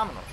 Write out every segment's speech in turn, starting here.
Vámonos.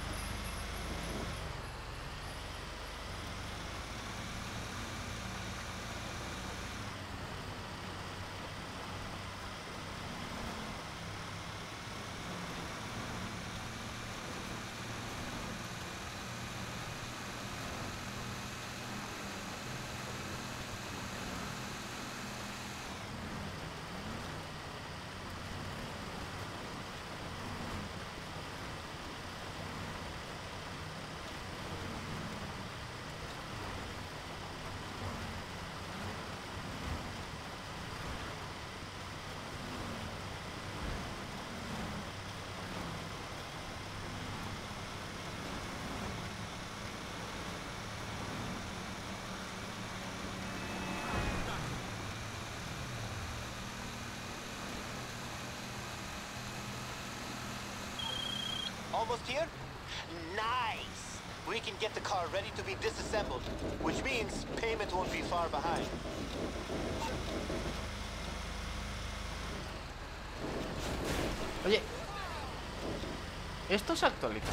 Almost here? Nice! We can get the car ready to be disassembled, which means payment won't be far behind. Oye, esto se actualiza.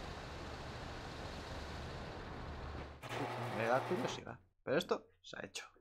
Me da curiosidad. Pero esto se ha hecho.